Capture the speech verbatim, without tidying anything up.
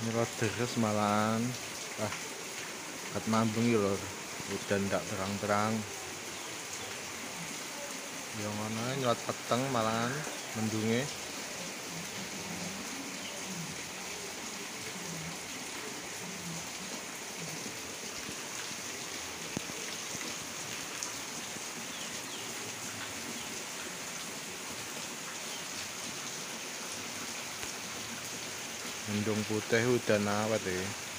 Nyelot deres malahan. Ah, kat mambung iki lho. Udan ndak terang-terang. Ya ngono nyelot peteng malahan mendunge. Mendung putih udan awet iki.